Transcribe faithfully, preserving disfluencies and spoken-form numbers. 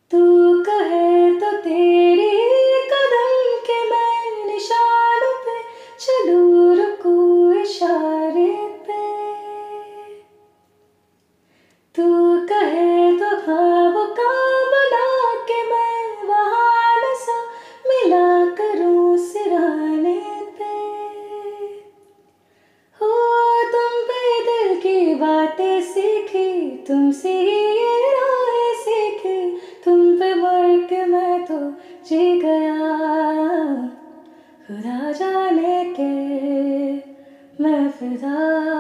तू कहे तो तेरी कदम के मैं निशान पे चलूं, रुकूं इशारे पे। तू कहे तो ख्वाब का बना के मैं वहाँ न सा मिला करूं सिराने पे। हो तुम पे दिल की बातें सीखी, तुमसे ही ये राहें सीखी। तुम पे मर के मैं तो जी गया, खुदा जाने के मैं फिदा।